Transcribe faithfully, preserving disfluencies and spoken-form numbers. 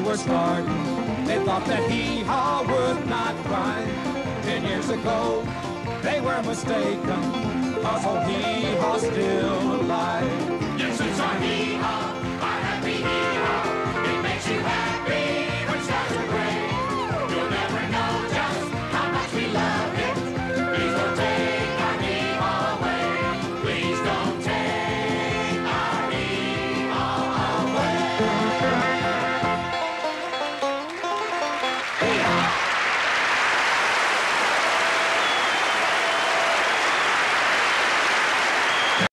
were starting. They thought that Hee-Haw would not cry. Ten years ago, they were mistaken, 'cause old Hee-Haw's still alive.